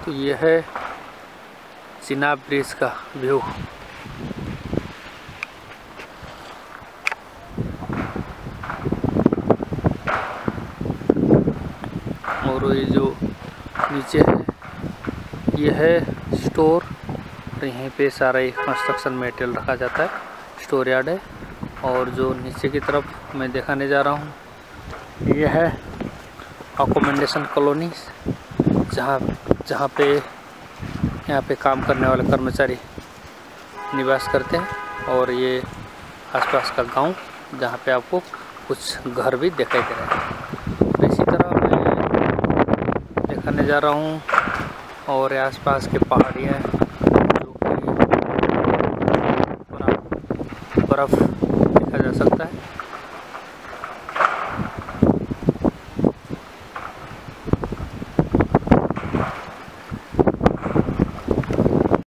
तो ये है चिनाब ब्रिज का व्यू। और ये जो नीचे है ये है स्टोर, और यहीं पे सारा ये कंस्ट्रक्शन मटेरियल रखा जाता है, स्टोर यार्ड है। और जो नीचे की तरफ मैं दिखाने जा रहा हूँ ये है अकोमोडेशन कॉलोनी, जहाँ पे यहाँ पे काम करने वाले कर्मचारी निवास करते हैं। और ये आसपास का गांव जहाँ पे आपको कुछ घर भी दिखाई दे रहे हैं। तो इसी तरह मैं दिखाने जा रहा हूँ और आसपास के पहाड़ियाँ जो कि बर्फ़ देखा जा सकता है।